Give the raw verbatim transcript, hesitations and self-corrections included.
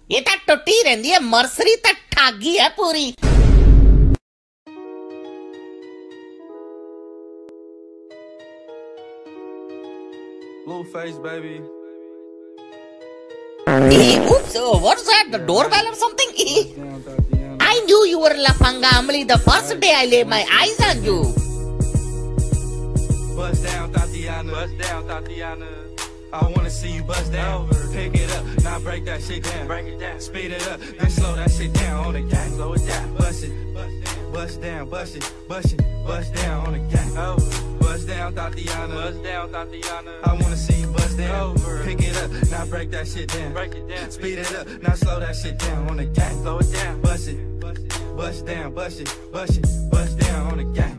ये तो टुटी रहंदी है मर्सरी तो ठागी है पूरी। Blue face, baby. Hey, oops, oh, what's that? The doorbell or something? I knew you were La Pangamli the first day I laid my eyes on you. Bust down, Thotiana. Bust down, Thotiana. I wanna see you bust down. Pick it up, now break that shit down. Break it down. Speed it up, then slow that shit down on the gang. Slow it down. Bust it, bust down, bust it, bust it, bust down on the gang. Bust down, Thotiana. Bust down, Thotiana. I wanna see you bust down. Pick it up, now break that shit down. Break it down. Speed it up, now slow that shit down on the gang. Slow it down. Bust it, bust down, bust it, bust it, bust down on the gang.